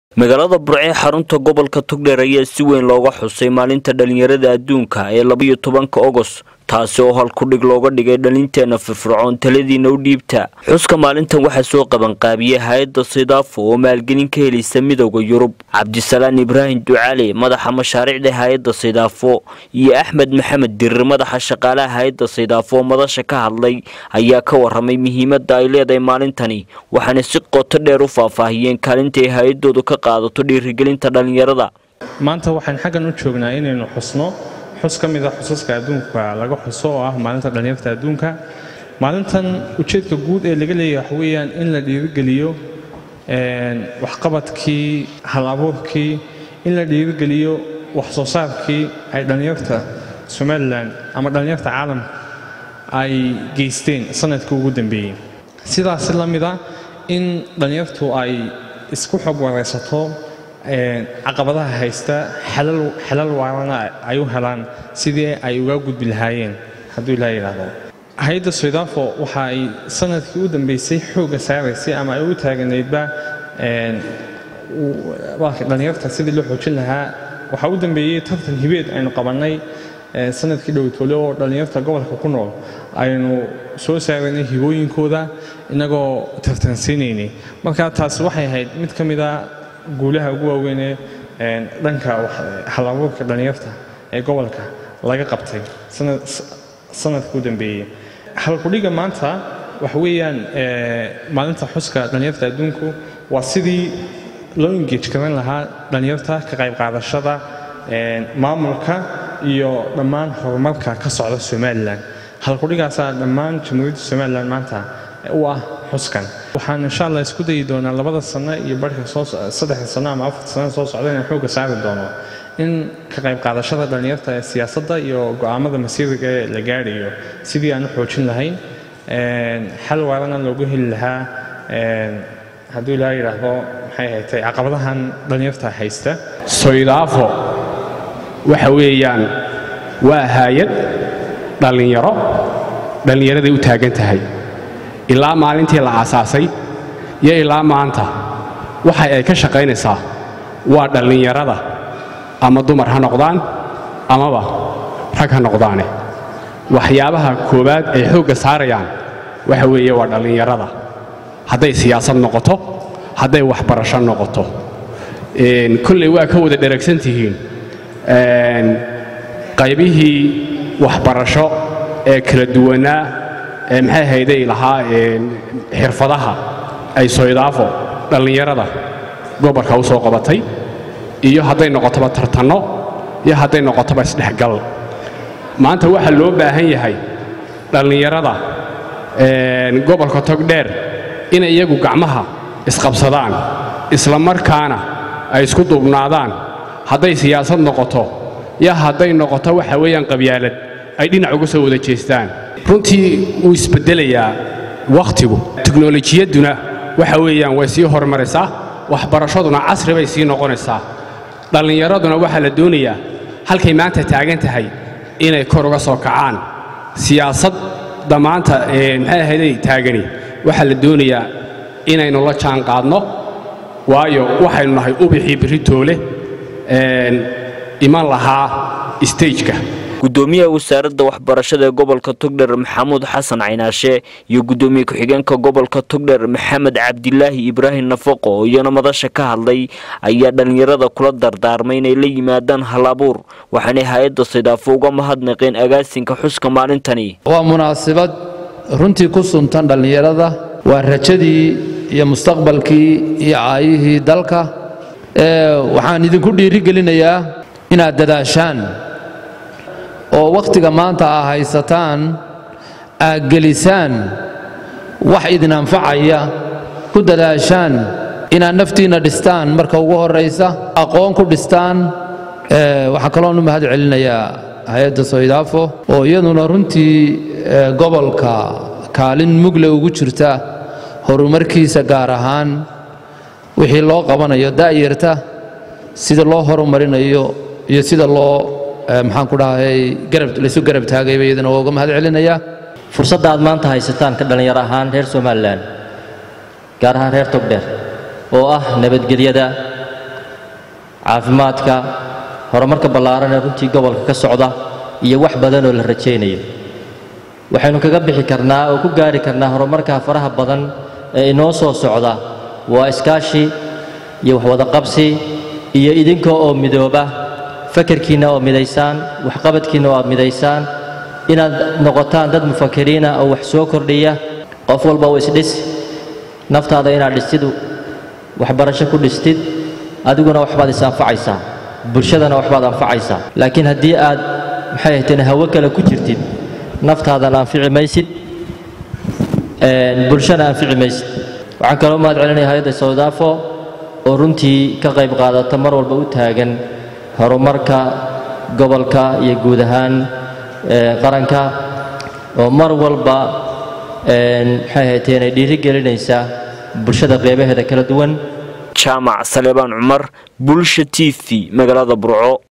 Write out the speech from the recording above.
magaalada Burco xarunta gobolka Togdheer ayaa si weyn looga xusay maalinta dhalinyarada adduunka ee 12 August taasi oo hal ku dhig looga dhigay dhalinteena firfircoon taladiina u dhiibta xuska maalintan waxa soo qaban qaabiyay hay'adda Sidaafo oo maalgelin ka helaysa midowga Yurub Cabdisalaan Ibraahim Ducaale madaxa mashaariicda hay'adda Sidaafo iyo Axmed Maxamed Dirir madaxa shaqaalaha hay'adda Sidaafo madasha ka hadlay ayaa ka waramay muhiimadda ay leedahay maalintani waxaana si qoto dheer u faahfaahiyeen kaalinta ay hay'adoodu ka qaadato dhiirigelinta dhalinyarada maanta waxaan xagan u joognaa inaynu xusno xus ka mid ah xusaska adduunka laga xuso oo ah maalinta dhalinyarada adduunka maalintan ujeedka guud ee laga leeyahay weeyaan in la dhiirigeliyo waxqabadkii hal-abuurkii in la dhiirigeliyo wax soo saarkii ay dhalinyarta Somaliland ama dhalinyarta caalamka ay geysteen sanadkii ugu dambeeyay sidaas la mid ah in dhalinyartu ay isku xog wareysato caqabadaha haysta xalal waarana ay u helaan sidii ay uga gudbi lahaayeen haddii la yiraahdo hay'adda Sidaafo waxa ay sanadkii u dambeysay xooga saaraysay ama ay u taaganaydba dhalinyarta sidii loo xoojin lahaa waxa u dambeeyay tartan hibeed aynu qabanay sanadkii dhowtole oo dhalinyarta gobolka ku nool aynu soo saaranay hibooyinkooda inagoo tartansiinaynay marka taas waxay ahayd mid ka mid ah guulaha ugu waaweyn ee dhanka hal-abuurka dhalinyarta ee gobolka laga qabtay sanadkii u dambeeyay halkudhiga maanta waxa weeyaan maalinta xuska dhalinyarta adduunku waa sidii loo engage karan lahaa dhalinyarta ka qayb qaadashada maamulka iyo dhammaan horumarka ka socda Somaliland halkudhigaasa dhammaan jamhuuriyadda Somaliland maanta u ah xuskan waxaan insha Allah isku dayi doonaa 2 sano iyo barka soo 3 sano ama 4 sano soo socda in xooga saari doono in ka qayb qaadashada dhalinyarta ee siyaasadda iyo go'aamada masiiriga ee la gaarayo sidii aan u xoojin lahayn xal waarana loogu heli lahaa haddii la yiraahdo maxay ahayd caqabadahan dhalinyarta haysta Sidaafo waxa weeyaan waa hay'ad dhalinyarada u taagan tahay ilaa maalintii la aasaasay iyo ilaa maanta waxa ay ka shaqaynaysaa waa dhalinyarada ama dumar ha noqdaan amaba rag ha noqdaane waxyaabaha koobaad ay xoogga saarayaan waxa weeye waa dhalinyarada hadday siyaasad noqoto hadday waxbarasho noqoto kulley waa ka wada dheragsan tihiin qaybihii waxbarasho ee kala duwanaa maxay hayday lahaa xirfadaha ay Sidaafo dhalinyarada gobolka u soo qabatay iyo hadday noqoto tartanno iyo hadday noqoto isdhexgal maanta waxa loo baahan yahay dhalinyarada gobolka Togdheer in iyagu gacmaha isqabsadaan isla markaana ay isku duubnaadaan hadday siyaasad noqoto iyo hadday noqoto waxa weeyaan qabyaalad ay dhinac uga soo wada jeestaan runtii uu isbedelayaa waqtigu tiknoolajiyaduna waxa weeyaan way sii horumaraysaa waxbarashaduna casri bay sii noqonaysaa dhalinyaraduna waxa la doonayaa halkay maanta taagan tahay inay kor uga soo kacaan siyaasadda maanta maxay ahayd taagani waxa la doonayaa inaynu la jaan qaadno waayo waxaynu nahay ubixii biritoole iman lahaa stage-ka gudoomiyaha wasaaradda waxbarashada ee gobolka Togdheer Maxamuud Xasan Caynaashe iyo gudoomiye ku-xigeenka gobolka Togdheer Maxamed Cabdilaahi Ibraahim Nafaqo iyo madasha ka hadlay ayaa dhalinyarada kula dardaarmay inay la yimaadaan hal-abuur waxaana hay'adda Sidaafo uga mahadnaqeen agaasinka xuska maalintani waa munaasabad runtii ku suntan dhalinyarada waa rajadii iyo mustaqbalkii iyo caayihii dalka waxaan idinku dhiirigelinayaa inaad dadaashaan oo waqtiga maanta haysataan aad gelisaan wax idin anfacaya ku dadaashaan inaad naftiina dhistaan marka ugu horeysa aqoon ku dhistaan waxa kale oo u mahad celinayaa hay'adda Sidaafo oo iyaduna runtii gobolka kaalin mugle ugu jirta horumarkiisa gaar ahaan wixii loo qabanayo daayirta sida loo horumarinayo iyo sida loo maxaan ku dhahay garab taagay bayadana uga mahad celinaya fursadda aad maanta haysataan ka dhalinyar ahaan reer Somaliland gaar ahaan reer Togdheer oo ah nabadgelyada caafimaadka horumarka ballaaran ee runtii gobolka ka socda iyo wax badan oo la rajaynayo waxaynu kaga bixi karnaa oo ku gaari karnaa horumarka faraha badan ee inoo soo socda waa iskaashi iyo wax wada qabsi iyo idinka oo midooba fakarkiina oo midaysaan wax qabadkiina oo midaysaan inaad noqotaan dad mufakiriina oo wax soo kordhiya qof walba oo isdhis naftaada inaad dhistid wax barasho ku dhistid adiguna waxbaad is anfacaysaa bulshadana waxbaad anfacaysaa laakiin haddii aad maxay ahayd hawo kale ku jirtid naftaadana anfici maysid bulshana anfici maysid waxaan kaloo mahad celinayaa hay'adda Soodaafo oo runtii ka qayb qaadata mar walba u taagan horumarka gobolka iyo guud ahaan qaranka oo mar walba maxay ahayd inay dhiirigelinaysa bulshada qeybaheeda kala duwan jaamac Saleebaan Cumar Bulsha TV magaalada Burco